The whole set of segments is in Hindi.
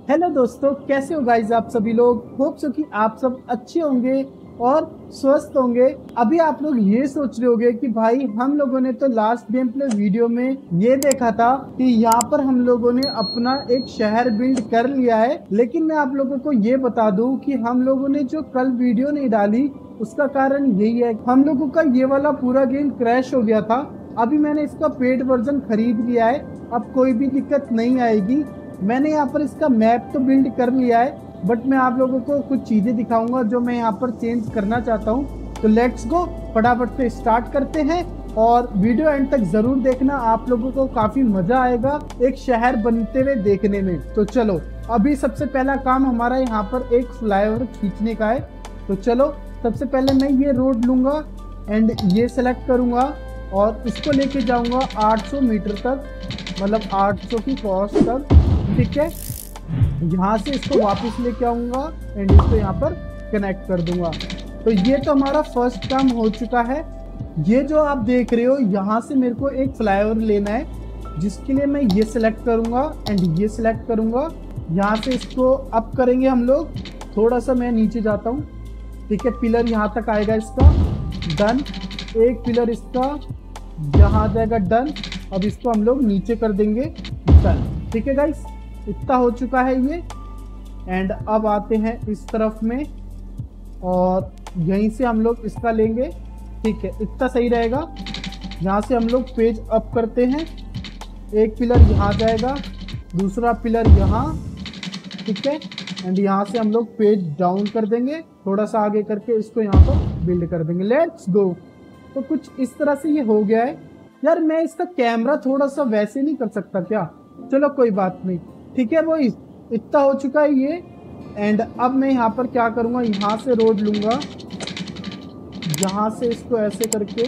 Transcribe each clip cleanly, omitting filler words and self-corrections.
हेलो दोस्तों, कैसे हो गाइस आप सभी लोग। होप सो कि आप सब अच्छे होंगे और स्वस्थ होंगे। अभी आप लोग ये सोच रहे होंगे कि भाई हम लोगों ने तो लास्ट गेम प्ले वीडियो में ये देखा था कि यहाँ पर हम लोगों ने अपना एक शहर बिल्ड कर लिया है, लेकिन मैं आप लोगों को ये बता दूं कि हम लोगों ने जो कल वीडियो नहीं डाली उसका कारण यही है, हम लोगों का ये वाला पूरा गेम क्रैश हो गया था। अभी मैंने इसका पेड वर्जन खरीद लिया है, अब कोई भी दिक्कत नहीं आएगी। मैंने यहाँ पर इसका मैप तो बिल्ड कर लिया है, बट मैं आप लोगों को कुछ चीजें दिखाऊंगा जो मैं यहाँ पर चेंज करना चाहता हूँ। तो लेट्स गो, फटाफट से स्टार्ट करते हैं और वीडियो एंड तक जरूर देखना, आप लोगों को काफी मजा आएगा एक शहर बनते हुए देखने में। तो चलो, अभी सबसे पहला काम हमारा यहाँ पर एक फ्लाईओवर खींचने का है। तो चलो, सबसे पहले मैं ये रोड लूंगा एंड ये सेलेक्ट करूंगा और इसको लेके जाऊंगा 800 मीटर तक, मतलब 800 की कॉस्ट तक। ठीक है, यहाँ से इसको वापस लेके आऊंगा एंड इसको यहाँ पर कनेक्ट कर दूंगा। तो ये तो हमारा फर्स्ट काम हो चुका है। ये जो आप देख रहे हो, यहाँ से मेरे को एक फ्लाईओवर लेना है, जिसके लिए मैं ये सिलेक्ट करूंगा एंड ये सिलेक्ट करूंगा। यहाँ से इसको अप करेंगे हम लोग, थोड़ा सा मैं नीचे जाता हूँ। ठीक है, पिलर यहाँ तक आएगा इसका, डन। एक पिलर इसका यहाँ आ जाएगा, डन। अब इसको हम लोग नीचे कर देंगे, डन। ठीक है गाइस, इतना हो चुका है ये। एंड अब आते हैं इस तरफ में और यहीं से हम लोग इसका लेंगे। ठीक है, इतना सही रहेगा। यहाँ से हम लोग पेज अप करते हैं, एक पिलर यहाँ जाएगा, दूसरा पिलर यहाँ। ठीक है, एंड यहाँ से हम लोग पेज डाउन कर देंगे, थोड़ा सा आगे करके इसको यहाँ पर बिल्ड कर देंगे। Let's go. तो कुछ इस तरह से ये हो गया है। यार, मैं इसका कैमरा थोड़ा सा वैसे नहीं कर सकता क्या? चलो कोई बात नहीं। ठीक है, वो इतना हो चुका है ये। एंड अब मैं यहाँ पर क्या करूँगा, यहाँ से रोड लूँगा, यहाँ से इसको ऐसे करके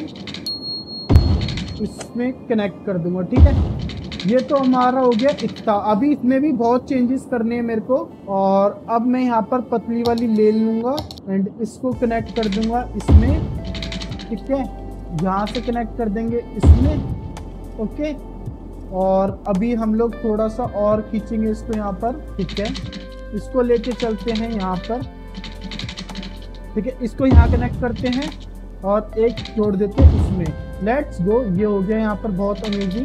इसमें कनेक्ट कर दूंगा। ठीक है, ये तो हमारा हो गया इतना। अभी इसमें भी बहुत चेंजेस करने हैं मेरे को। और अब मैं यहाँ पर पतली वाली ले लूँगा एंड इसको कनेक्ट कर दूंगा इसमें। ठीक है, यहाँ से कनेक्ट कर देंगे इसमें। ओके, और अभी हम लोग थोड़ा सा और खींचेंगे इसको यहाँ पर। ठीक है, इसको लेके चलते हैं यहाँ पर। ठीक है, इसको यहाँ कनेक्ट करते हैं और एक जोड़ देते हैं इसमें। लेट्स गो, ये हो गया यहाँ पर बहुत अमेजिंग,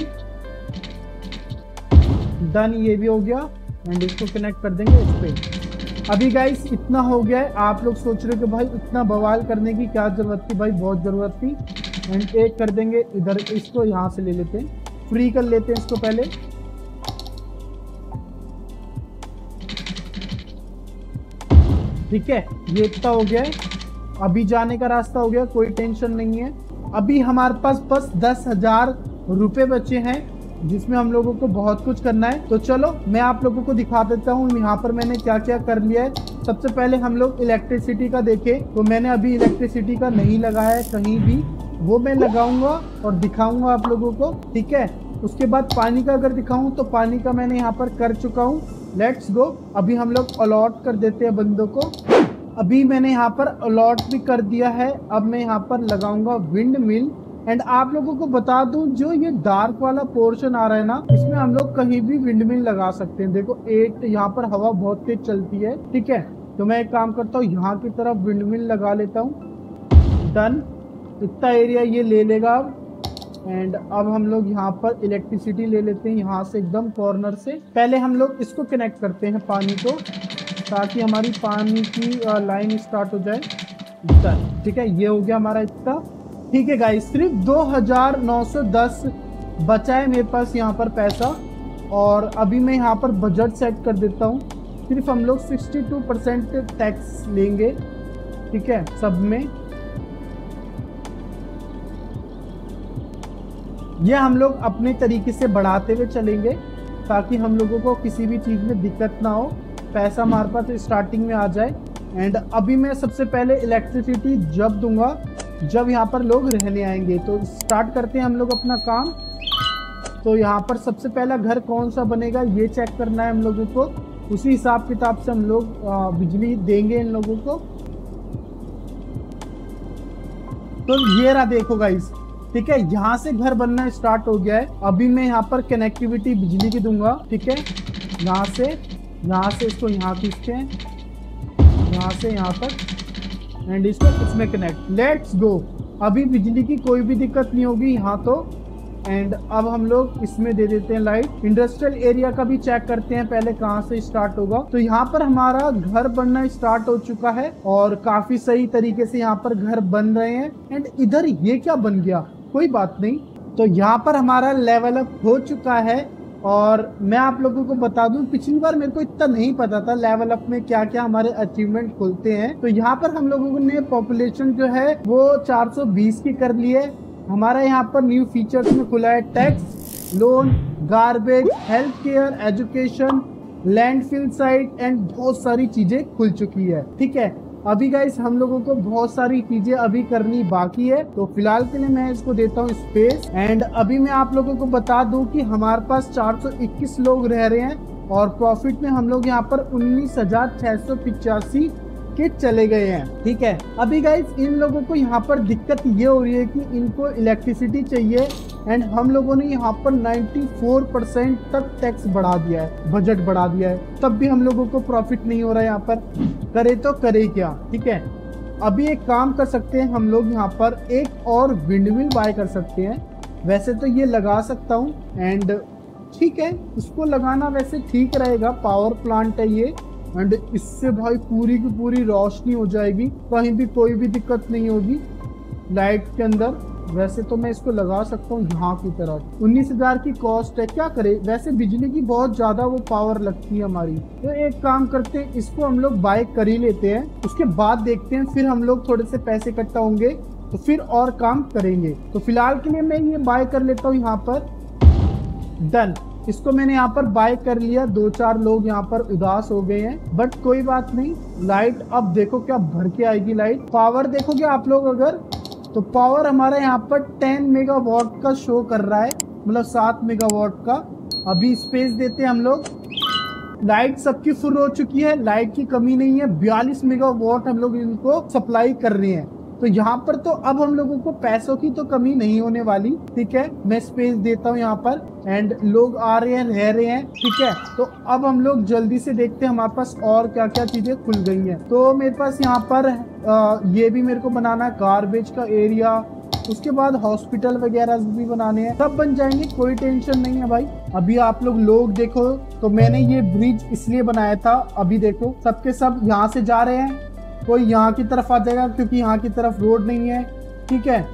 डन। ये भी हो गया एंड इसको कनेक्ट कर देंगे इस पे। अभी गाइस इतना हो गया है। आप लोग सोच रहे हो कि भाई इतना बवाल करने की क्या जरूरत थी? भाई बहुत जरूरत थी। एंड एक कर देंगे इधर, इसको यहाँ से ले लेते हैं, फ्री कर लेते हैं इसको पहले। ठीक है, ये इतना हो गया है। अभी जाने का रास्ता हो गया, कोई टेंशन नहीं है। अभी हमारे पास बस 10,000 रुपए बचे हैं, जिसमें हम लोगों को बहुत कुछ करना है। तो चलो मैं आप लोगों को दिखा देता हूँ यहाँ पर मैंने क्या क्या कर लिया है। सबसे पहले हम लोग इलेक्ट्रिसिटी का देखें तो मैंने अभी इलेक्ट्रिसिटी का नहीं लगाया है कहीं भी, वो मैं लगाऊंगा और दिखाऊंगा आप लोगों को। ठीक है, उसके बाद पानी का अगर दिखाऊं तो पानी का मैंने यहाँ पर कर चुका हूँ। लेट्स गो, अभी हम लोग अलॉट कर देते हैं बंदों को। अभी मैंने यहाँ पर अलॉट भी कर दिया है। अब मैं यहाँ पर लगाऊंगा विंड मिल। एंड आप लोगों को बता दूं, जो ये डार्क वाला पोर्शन आ रहा है ना, इसमें हम लोग कहीं भी विंड मिल लगा सकते हैं। देखो, एक यहाँ पर हवा बहुत तेज चलती है। ठीक है, तो मैं एक काम करता हूँ, यहाँ की तरफ विंड मिल लगा लेता हूँ, डन। इतना एरिया ये ले लेगा अब। एंड अब हम लोग यहाँ पर इलेक्ट्रिसिटी ले लेते हैं, यहाँ से एकदम कॉर्नर से। पहले हम लोग इसको कनेक्ट करते हैं पानी को, ताकि हमारी पानी की लाइन स्टार्ट हो जाए। ठीक है, ये हो गया हमारा इतना। ठीक है गाइस, सिर्फ 2,910 बचा है मेरे पास यहाँ पर पैसा। और अभी मैं यहाँ पर बजट सेट कर देता हूँ। सिर्फ हम लोग 62% टैक्स लेंगे। ठीक है, सब में ये हम लोग अपने तरीके से बढ़ाते हुए चलेंगे, ताकि हम लोगों को किसी भी चीज़ में दिक्कत ना हो, पैसा हमारे पास स्टार्टिंग में आ जाए। एंड अभी मैं सबसे पहले इलेक्ट्रिसिटी जब दूंगा जब यहाँ पर लोग रहने आएंगे। तो स्टार्ट करते हैं हम लोग अपना काम। तो यहाँ पर सबसे पहला घर कौन सा बनेगा ये चेक करना है हम लोगों को। उसी हिसाब किताब से हम लोग बिजली देंगे इन लोगों को। तो ये रहा, देखो गाइस। ठीक है, यहाँ से घर बनना स्टार्ट हो गया है। अभी मैं यहाँ पर कनेक्टिविटी बिजली की दूंगा। ठीक है, यहाँ से यहाँ से इसको यहाँ खींचते हैं, यहाँ से यहाँ तक, एंड इसको इसमें कनेक्ट। Let's go. अभी बिजली की कोई भी दिक्कत नहीं होगी यहाँ तो। एंड अब हम लोग इसमें दे देते हैं लाइट। इंडस्ट्रियल एरिया का भी चेक करते हैं पहले कहाँ से स्टार्ट होगा। तो यहाँ पर हमारा घर बनना स्टार्ट हो चुका है और काफी सही तरीके से यहाँ पर घर बन रहे हैं। एंड इधर ये क्या बन गया, कोई बात नहीं। तो यहाँ पर हमारा लेवल अप हो चुका है। और मैं आप लोगों को बता दूं, पिछली बार मेरे को इतना नहीं पता था लेवल अप में क्या क्या हमारे अचीवमेंट खुलते हैं। तो यहाँ पर हम लोगों ने पॉपुलेशन जो है वो 420 की कर ली है। हमारा यहाँ पर न्यू फीचर्स में खुला है tax, loan, garbage, health care, education, landfill site and बहुत सारी चीजें खुल चुकी है। ठीक है, अभी गाइस हम लोगों को बहुत सारी चीजें अभी करनी बाकी है। तो फिलहाल के लिए मैं इसको देता हूँ स्पेस। एंड अभी मैं आप लोगों को बता दूं कि हमारे पास 421 लोग रह रहे हैं और प्रॉफिट में हम लोग यहाँ पर 19,685 के चले गए हैं। ठीक है, अभी गाइस इन लोगों को यहाँ पर दिक्कत ये हो रही है कि इनको इलेक्ट्रिसिटी चाहिए। एंड हम लोगों ने यहाँ पर 94% तक टैक्स बढ़ा दिया है, बजट बढ़ा दिया है, तब भी हम लोगों को प्रॉफिट नहीं हो रहा है। यहाँ पर करे तो करे क्या। ठीक है, अभी एक काम कर सकते हैं हम लोग, यहाँ पर एक और विंडमिल बाय कर सकते हैं। वैसे तो ये लगा सकता हूँ एंड ठीक है, इसको लगाना वैसे ठीक रहेगा, पावर प्लांट है ये। एंड इससे भाई पूरी की पूरी रोशनी हो जाएगी, कहीं भी कोई भी दिक्कत नहीं होगी लाइट के अंदर। वैसे तो मैं इसको लगा सकता हूँ यहाँ की तरफ। 19,000 की कॉस्ट है, क्या करे, वैसे बिजली की बहुत ज्यादा वो पावर लगती है हमारी। तो एक काम करते हैं, इसको हम लोग बाय कर ही लेते हैं, उसके बाद देखते हैं, फिर हम लोग थोड़े से पैसे इकट्ठा होंगे तो फिर और काम करेंगे। तो फिलहाल के लिए मैं ये बाय कर लेता हूँ यहाँ पर। डन, इसको मैंने यहाँ पर बाय कर लिया। 2-4 लोग यहाँ पर उदास हो गए हैं, बट कोई बात नहीं। लाइट अब देखो क्या भर के आएगी लाइट। पावर देखोगे आप लोग अगर, तो पावर हमारा यहाँ पर 10 मेगावाट का शो कर रहा है, मतलब 7 मेगावाट का। अभी स्पेस देते हैं हम लोग। लाइट सबकी फुल हो चुकी है, लाइट की कमी नहीं है। 42 मेगावाट हम लोग इनको सप्लाई कर रहे हैं। तो यहाँ पर तो अब हम लोगों को पैसों की तो कमी नहीं होने वाली। ठीक है, मैं स्पेस देता हूँ यहाँ पर एंड लोग आ रहे हैं, रह रहे हैं। ठीक है, तो अब हम लोग जल्दी से देखते हैं हमारे पास और क्या क्या चीजें खुल गई हैं। तो मेरे पास यहाँ पर ये भी मेरे को बनाना है, गार्बेज का एरिया, उसके बाद हॉस्पिटल वगैरह भी बनाने हैं, सब बन जाएंगे, कोई टेंशन नहीं है भाई। अभी आप लोग देखो, तो मैंने ये ब्रिज इसलिए बनाया था। अभी देखो सबके सब यहाँ से जा रहे हैं, कोई यहाँ की तरफ आ जाएगा क्योंकि यहाँ की तरफ रोड नहीं है। ठीक है,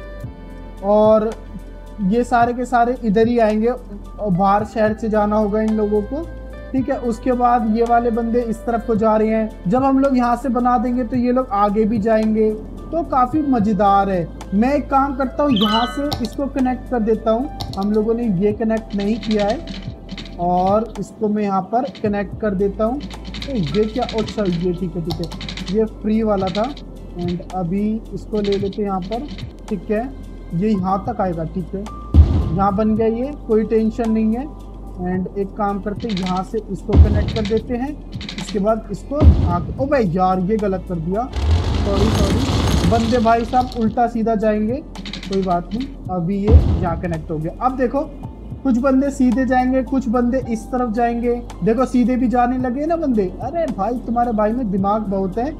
और ये सारे के सारे इधर ही आएंगे और बाहर शहर से जाना होगा इन लोगों को। ठीक है, उसके बाद ये वाले बंदे इस तरफ को जा रहे हैं। जब हम लोग यहाँ से बना देंगे तो ये लोग आगे भी जाएंगे, तो काफी मजेदार है। मैं एक काम करता हूँ, यहाँ से इसको कनेक्ट कर देता हूँ। हम लोगों ने ये कनेक्ट नहीं किया है और इसको मैं यहाँ पर कनेक्ट कर देता हूँ। तो ये क्या, अच्छा ये ठीक है, ठीक है, ये फ्री वाला था। एंड अभी इसको ले लेते हैं यहाँ पर। ठीक है, ये यहाँ तक आएगा। ठीक है, यहाँ बन गया ये, कोई टेंशन नहीं है। एंड एक काम करते हैं, यहाँ से इसको कनेक्ट कर देते हैं। इसके बाद इसको ओ भाई यार ये गलत कर दिया, सॉरी। बंदे भाई साहब उल्टा सीधा जाएंगे, कोई बात नहीं। अभी ये यहाँ कनेक्ट हो गया। अब देखो कुछ बंदे सीधे जाएंगे, कुछ बंदे इस तरफ जाएंगे। देखो सीधे भी जाने लगे ना बंदे। अरे भाई तुम्हारे भाई में दिमाग बहुत है।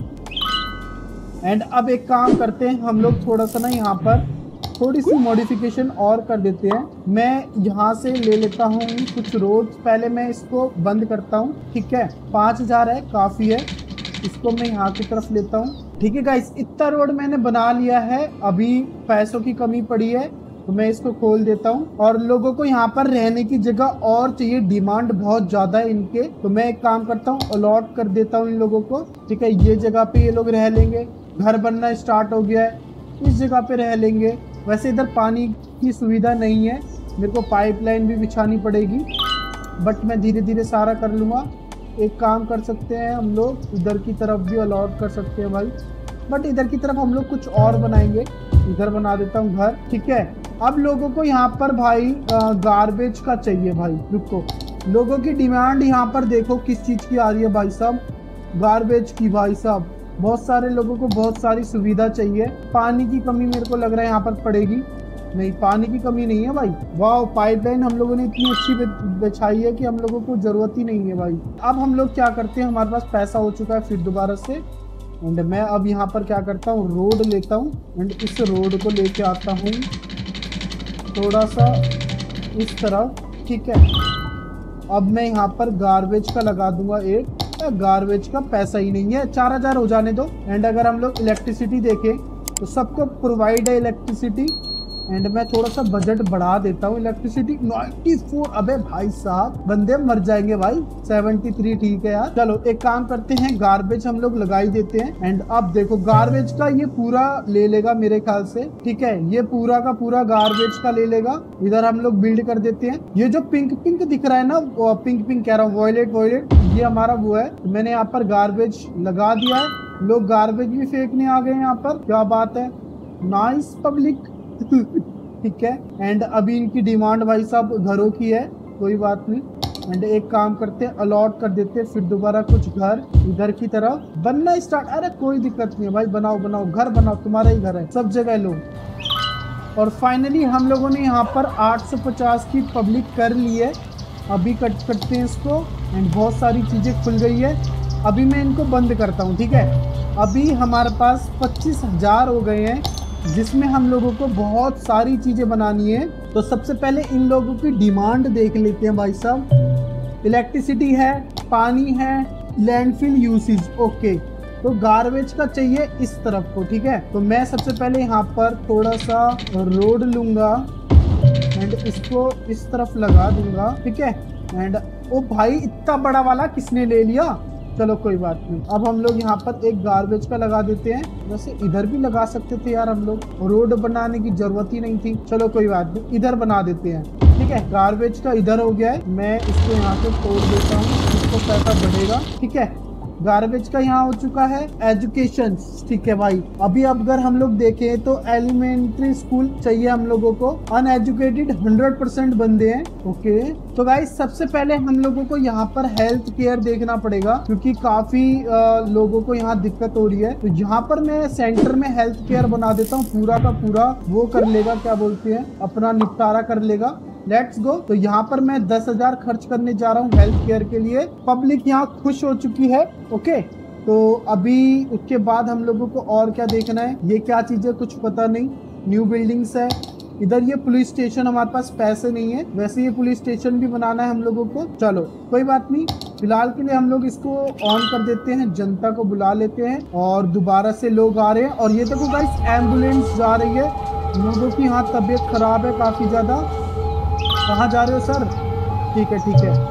एंड अब एक काम करते हैं, हम लोग थोड़ा सा ना यहाँ पर थोड़ी सी मॉडिफिकेशन और कर देते हैं। मैं यहाँ से ले लेता हूँ कुछ रोड, पहले मैं इसको बंद करता हूँ। ठीक है, 5000 है, काफी है। इसको मैं यहाँ की तरफ लेता हूँ। ठीक है गाइस, इतना रोड मैंने बना लिया है। अभी पैसों की कमी पड़ी है तो मैं इसको खोल देता हूँ। और लोगों को यहाँ पर रहने की जगह और चाहिए, डिमांड बहुत ज्यादा है इनके। तो मैं एक काम करता हूँ, अलॉट कर देता हूँ इन लोगों को। ठीक है, ये जगह पे ये लोग रह लेंगे। घर बनना स्टार्ट हो गया है, इस जगह पे रह लेंगे। वैसे इधर पानी की सुविधा नहीं है, मेरे को पाइपलाइन भी बिछानी पड़ेगी, बट मैं धीरे धीरे सारा कर लूँगा। एक काम कर सकते हैं हम लोग, इधर की तरफ भी अलॉट कर सकते हैं भाई, बट इधर की तरफ हम लोग कुछ और बनाएंगे। इधर बना देता हूँ घर। ठीक है, अब लोगों को यहाँ पर भाई गार्बेज का चाहिए भाई। रुको, लोगों की डिमांड यहाँ पर देखो किस चीज़ की आ रही है भाई साहब, गार्बेज की। भाई साहब बहुत सारे लोगों को बहुत सारी सुविधा चाहिए। पानी की कमी मेरे को लग रहा है यहाँ पर पड़ेगी। नहीं, पानी की कमी नहीं है भाई। वाह, पाइपलाइन हम लोगों ने इतनी अच्छी बिछाई है कि हम लोगों को जरूरत ही नहीं है भाई। अब हम लोग क्या करते हैं, हमारे पास पैसा हो चुका है फिर दोबारा से। एंड मैं अब यहाँ पर क्या करता हूँ, रोड लेता हूँ एंड इस रोड को लेके आता हूँ थोड़ा सा इस तरफ, ठीक है। अब मैं यहाँ पर गार्बेज का लगा दूंगा एक। गार्बेज का पैसा ही नहीं है, 4000 हो जाने दो। एंड अगर हम लोग इलेक्ट्रिसिटी देखें तो सबको प्रोवाइड है इलेक्ट्रिसिटी। एंड मैं थोड़ा सा बजट बढ़ा देता हूँ इलेक्ट्रिसिटी 94। अबे भाई साहब, बंदे मर जाएंगे भाई। 73 ठीक है यार। चलो एक काम करते हैं, गार्बेज हम लोग लगा ही देते हैं। एंड अब देखो गार्बेज का ये पूरा ले लेगा मेरे ख्याल से, ठीक है। ये पूरा का पूरा गार्बेज का ले लेगा। इधर हम लोग बिल्ड कर देते हैं। ये जो पिंक पिंक दिख रहा है ना, पिंक पिंक कह रहा हूँ, वॉयलेट वॉयलेट, ये हमारा वो है। मैंने यहाँ पर गार्बेज लगा दिया है। लोग गार्बेज भी फेंकने आ गए यहाँ पर, क्या बात है। नाइस पब्लिक ठीक है। एंड अभी इनकी डिमांड भाई साहब घरों की है, कोई बात नहीं। एंड एक काम करते हैं, अलॉट कर देते हैं फिर दोबारा कुछ घर इधर की तरफ बनना स्टार्ट। अरे कोई दिक्कत नहीं है भाई, बनाओ बनाओ घर बनाओ, तुम्हारा ही घर है, सब जगह लो। और फाइनली हम लोगों ने यहाँ पर 850 की पब्लिक कर ली है। अभी कट करते हैं इसको। एंड बहुत सारी चीजें खुल गई है। अभी मैं इनको बंद करता हूँ, ठीक है। अभी हमारे पास 25,000 हो गए हैं, जिसमें हम लोगों को बहुत सारी चीजें बनानी है। तो सबसे पहले इन लोगों की डिमांड देख लेते हैं भाई साहब। इलेक्ट्रिसिटी है, पानी है, लैंडफिल यूसेज, ओके। तो गार्बेज का चाहिए इस तरफ को, ठीक है। तो मैं सबसे पहले यहाँ पर थोड़ा सा रोड लूंगा एंड इसको इस तरफ लगा दूंगा, ठीक है। एंड ओ भाई, इतना बड़ा वाला किसने ले लिया। चलो कोई बात नहीं। अब हम लोग यहाँ पर एक गार्बेज का लगा देते हैं। वैसे इधर भी लगा सकते थे यार हम लोग, रोड बनाने की जरूरत ही नहीं थी। चलो कोई बात नहीं, इधर बना देते हैं, ठीक है। गार्बेज का इधर हो गया है। मैं इसको यहाँ से तोड़ देता हूँ, इसको पैसा बढ़ेगा, ठीक है। गार्बेज का यहाँ हो चुका है। एजुकेशन, ठीक है भाई। अभी अगर हम लोग देखें तो एलिमेंट्री स्कूल चाहिए हम लोगों को। अनएजुकेटेड 100% बंदे हैं, ओके। तो गाइस सबसे पहले हम लोगों को यहाँ पर हेल्थ केयर देखना पड़ेगा, क्योंकि काफी लोगों को यहाँ दिक्कत हो रही है। तो यहाँ पर मैं सेंटर में हेल्थ केयर बना देता हूँ, पूरा का पूरा वो कर लेगा, क्या बोलते हैं, अपना निपटारा कर लेगा। Let's go. तो यहाँ पर मैं 10,000 खर्च करने जा रहा हूँ हेल्थ केयर के लिए। पब्लिक यहाँ खुश हो चुकी है, ओके। तो अभी उसके बाद हम लोगों को और क्या देखना है, ये क्या चीज है कुछ पता नहीं। न्यू बिल्डिंग्स है इधर। ये पुलिस स्टेशन, हमारे पास पैसे नहीं है, वैसे ये पुलिस स्टेशन भी बनाना है हम लोगों को। चलो कोई बात नहीं, फिलहाल के लिए हम लोग इसको ऑन कर देते हैं, जनता को बुला लेते हैं और दोबारा से लोग आ रहे हैं। और ये देखो गाइस, एम्बुलेंस जा रही है। लोगों की यहाँ तबीयत खराब है काफी ज्यादा। कहाँ जा रहे हो सर, ठीक है ठीक है।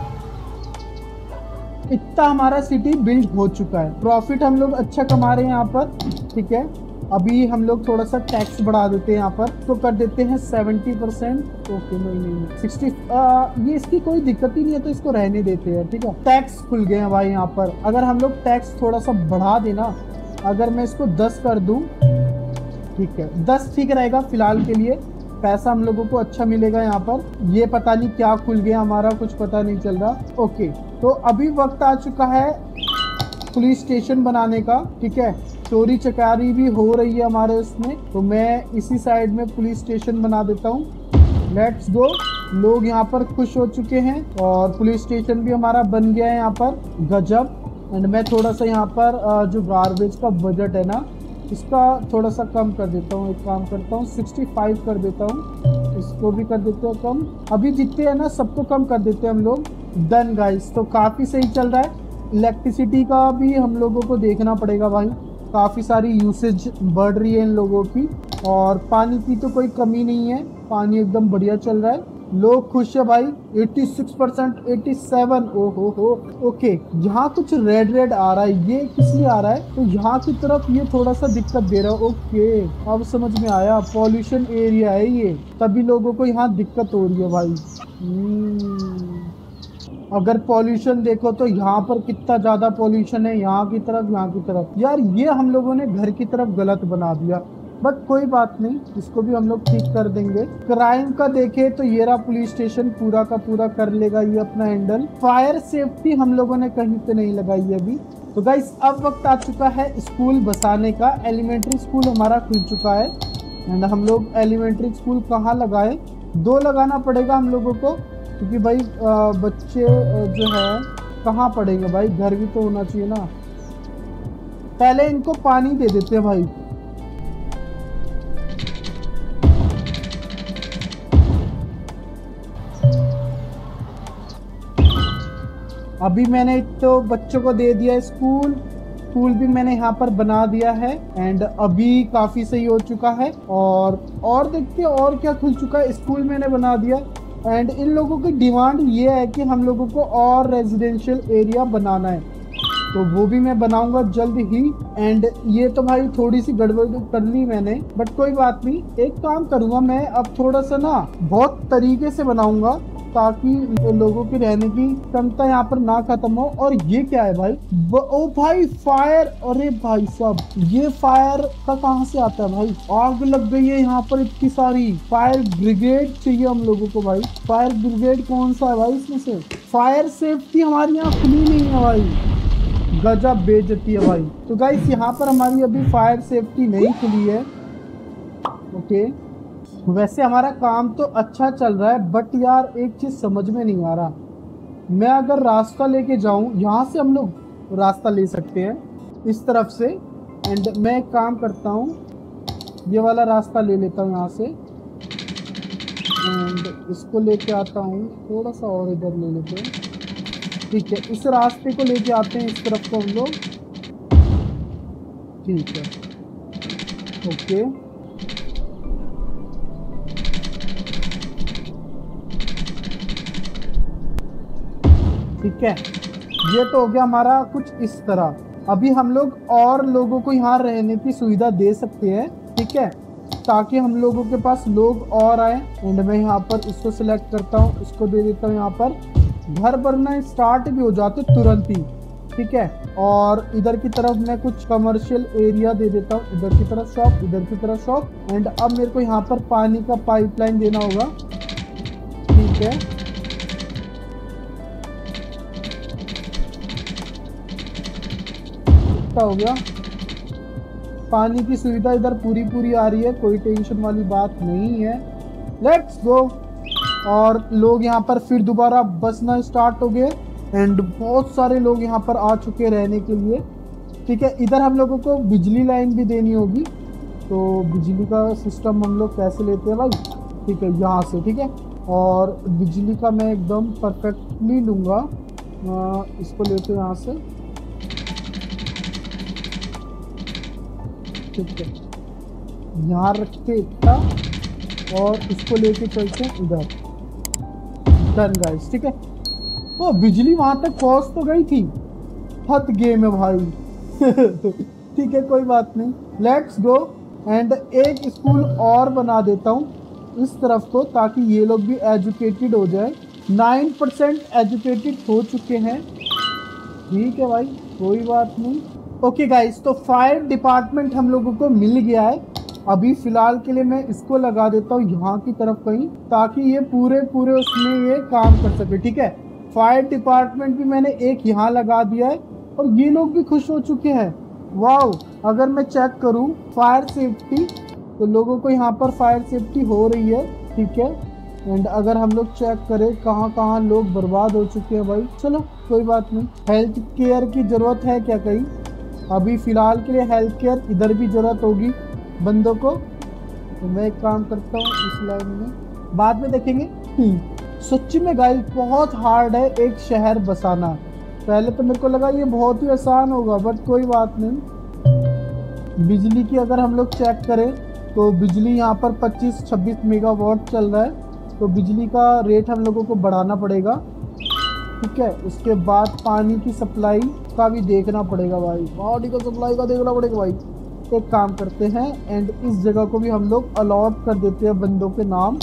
इतना हमारा सिटी बिल्ड हो चुका है। प्रॉफिट हम लोग अच्छा कमा रहे हैं यहाँ पर, ठीक है। अभी हम लोग थोड़ा सा टैक्स बढ़ा देते हैं यहाँ पर, तो कर देते हैं 70%, ओके। नहीं 60, ये इसकी कोई दिक्कत ही नहीं है, तो इसको रहने देते हैं, ठीक है। टैक्स खुल गए हैं भाई यहाँ पर। अगर हम लोग टैक्स थोड़ा सा बढ़ा देना, अगर मैं इसको 10 कर दूं, ठीक है, 10 ठीक रहेगा फिलहाल के लिए। पैसा हम लोगों को अच्छा मिलेगा यहाँ पर। ये पता नहीं क्या खुल गया हमारा, कुछ पता नहीं चल रहा, ओके। तो अभी वक्त आ चुका है पुलिस स्टेशन बनाने का, ठीक है। चोरी चकारी भी हो रही है हमारे उसमें, तो मैं इसी साइड में पुलिस स्टेशन बना देता हूँ। Let's go. लोग यहाँ पर खुश हो चुके हैं और पुलिस स्टेशन भी हमारा बन गया है यहाँ पर, गजब। एंड मैं थोड़ा सा यहाँ पर जो गार्बेज का बजट है ना, इसका थोड़ा सा कम कर देता हूँ। एक काम करता हूँ, 65 कर देता हूँ। इसको भी कर देते हैं कम। अभी जितने है ना सबको कम कर देते हैं हम लोग। डन गाइस, तो काफ़ी सही चल रहा है। इलेक्ट्रिसिटी का भी हम लोगों को देखना पड़ेगा भाई, काफ़ी सारी यूसेज बढ़ रही है इन लोगों की। और पानी की तो कोई कमी नहीं है, पानी एकदम बढ़िया चल रहा है। लोग खुश है भाई। 86%, 87, ओहो हो, ओके। यहाँ कुछ रेड रेड आ रहा है, ये किस लिए आ रहा है, तो यहाँ की तरफ ये थोड़ा सा दिक्कत दे रहा है, ओके। अब समझ में आया, पॉल्यूशन एरिया है ये, तभी लोगों को यहाँ दिक्कत हो रही है भाई। अगर पॉल्यूशन देखो तो यहाँ पर कितना ज्यादा पॉल्यूशन है, यहाँ की तरफ। यार ये हम लोगों ने घर की तरफ गलत बना दिया, बट कोई बात नहीं, इसको भी हम लोग ठीक कर देंगे। क्राइम का देखे तो ये रहा पुलिस स्टेशन, पूरा का पूरा कर लेगा ये अपना हैंडल। फायर सेफ्टी हम लोगों ने कहीं पे नहीं लगाई है अभी। तो गाइस अब वक्त आ चुका है स्कूल बसाने का। एलिमेंट्री स्कूल हमारा खुल चुका है, एंड हम लोग एलिमेंट्री स्कूल कहाँ लगाए, 2 लगाना पड़ेगा हम लोगों को, क्योंकि भाई बच्चे जो है कहाँ पढ़ेंगे भाई, घर भी तो होना चाहिए ना। पहले इनको पानी दे देते हैं भाई। अभी मैंने तो बच्चों को दे दिया स्कूल, स्कूल भी मैंने यहाँ पर बना दिया है एंड अभी काफी सही हो चुका है। और देखते हैं और क्या खुल चुका है। स्कूल मैंने बना दिया एंड इन लोगों की डिमांड ये है कि हम लोगों को और रेजिडेंशियल एरिया बनाना है, तो वो भी मैं बनाऊंगा जल्द ही। एंड ये तो भाई थोड़ी सी गड़बड़ कर ली मैंने, बट कोई बात नहीं। एक काम करूंगा मैं अब, थोड़ा सा ना बहुत तरीके से बनाऊंगा ताकि लोगों की रहने की क्षमता यहाँ पर ना खत्म हो। और ये क्या है भाई, ओ भाई फायर, अरे भाई साहब ये फायर का कहाँ से आता है भाई, आग लग गई है यहाँ पर इतनी सारी। फायर ब्रिगेड चाहिए हम लोगों को भाई। फायर ब्रिगेड कौन सा है भाई इसमें से? फायर सेफ्टी हमारी यहाँ खुली नहीं है भाई, गजब बेइज्जती है भाई। तो गाइस यहाँ पर हमारी अभी फायर सेफ्टी नहीं खुली है। ओके, वैसे हमारा काम तो अच्छा चल रहा है, बट यार एक चीज समझ में नहीं आ रहा। मैं अगर रास्ता लेके जाऊं, यहाँ से हम लोग रास्ता ले सकते हैं इस तरफ से। एंड मैं एक काम करता हूँ, ये वाला रास्ता ले लेता हूँ यहाँ से एंड इसको लेके आता हूँ, थोड़ा सा और इधर ले लेते हैं। ठीक है, इस रास्ते को लेके आते हैं इस तरफ को हम लोग। ठीक है, ओके ठीक है, ये तो हो गया हमारा कुछ इस तरह। अभी हम लोग और लोगों को यहाँ रहने की सुविधा दे सकते हैं, ठीक है, ताकि हम लोगों के पास लोग और आए। एंड मैं यहाँ पर इसको सिलेक्ट करता हूँ, इसको दे देता हूँ यहाँ पर। घर बनना स्टार्ट भी हो जाते तुरंत ही, ठीक है। और इधर की तरफ मैं कुछ कमर्शियल एरिया दे देता हूँ, इधर की तरफ शॉप, इधर की तरफ शॉप। एंड अब मेरे को यहाँ पर पानी का पाइपलाइन देना होगा, ठीक है। इतना हो गया, पानी की सुविधा इधर पूरी आ रही है, कोई टेंशन वाली बात नहीं है। Let's go. और लोग यहाँ पर फिर दोबारा बसना स्टार्ट हो गए एंड बहुत सारे लोग यहाँ पर आ चुके रहने के लिए, ठीक है। इधर हम लोगों को बिजली लाइन भी देनी होगी, तो बिजली का सिस्टम हम लोग कैसे लेते हैं भाई, ठीक है, यहाँ से, ठीक है। और बिजली का मैं एकदम परफेक्टली लूँगा, इसको लेते हैं यहाँ से, ठीक है, यहाँ रखते इतना और इसको लेके चलते हैं इधर। डन गाइस, ठीक है। वो बिजली वहां तक पहुंच तो गई थी, हद गेम है भाई। ठीक है, कोई बात नहीं, लेट्स गो। एंड एक स्कूल और बना देता हूँ इस तरफ को, ताकि ये लोग भी एजुकेटेड हो जाए। 9% एजुकेटेड हो चुके हैं, ठीक है भाई, कोई बात नहीं। ओके गाइस, तो फायर डिपार्टमेंट हम लोगों को मिल गया है। अभी फिलहाल के लिए मैं इसको लगा देता हूँ यहाँ की तरफ कहीं, ताकि ये पूरे उसमें ये काम कर सके, ठीक है। फायर डिपार्टमेंट भी मैंने एक यहाँ लगा दिया है और ये लोग भी खुश हो चुके हैं। वाओ, अगर मैं चेक करूँ फायर सेफ्टी, तो लोगों को यहाँ पर फायर सेफ्टी हो रही है, ठीक है। एंड अगर हम लोग चेक करें कहाँ लोग बर्बाद हो चुके हैं भाई, चलो कोई बात नहीं। हेल्थ केयर की ज़रूरत है क्या कहीं? अभी फ़िलहाल के लिए हेल्थ केयर इधर भी ज़रूरत होगी बंदों को, तो मैं एक काम करता हूँ इस लाइन में, बाद में देखेंगे। सच्ची में गाइस बहुत हार्ड है एक शहर बसाना। पहले तो मेरे को लगा ये बहुत ही आसान होगा, बट कोई बात नहीं। बिजली की अगर हम लोग चेक करें तो बिजली यहाँ पर 25-26 मेगावाट चल रहा है, तो बिजली का रेट हम लोगों को बढ़ाना पड़ेगा, ठीक है। उसके बाद पानी की सप्लाई का भी देखना पड़ेगा भाई, पानी का सप्लाई का देखना पड़ेगा भाई। एक काम करते हैं एंड इस जगह को भी हम लोग अलॉट कर देते हैं बंदों के नाम।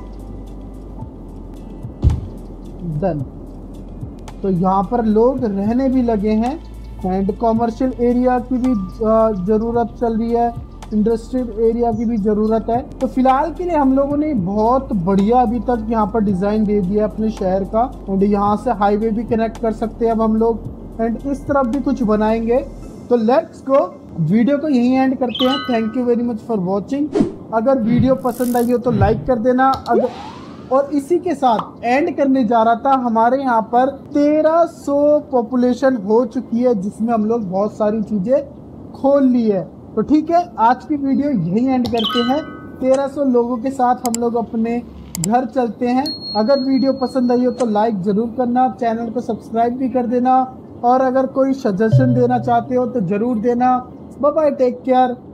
डन। तो यहाँ पर लोग रहने भी लगे हैं एंड कॉमर्शियल एरिया की भी ज़रूरत चल रही है, इंडस्ट्रियल एरिया की भी ज़रूरत है। तो फिलहाल के लिए हम लोगों ने बहुत बढ़िया अभी तक यहाँ पर डिज़ाइन दे दिया अपने शहर का। एंड यहाँ से हाईवे भी कनेक्ट कर सकते हैं अब हम लोग, एंड इस तरफ भी कुछ बनाएंगे। तो लेट्स गो, वीडियो को यहीं एंड करते हैं। Thank you very much for watching. अगर वीडियो पसंद आई हो तो लाइक कर देना। अगर और इसी के साथ एंड करने जा रहा था, हमारे यहाँ पर 1300 पॉपुलेशन हो चुकी है, जिसमें हम लोग बहुत सारी चीजें खोल ली है। तो ठीक है, आज की वीडियो यही एंड करते हैं। 1300 लोगों के साथ हम लोग अपने घर चलते हैं। अगर वीडियो पसंद आई हो तो लाइक जरूर करना, चैनल को सब्सक्राइब भी कर देना, और अगर कोई सजेशन देना चाहते हो तो जरूर देना। Bye bye, take care.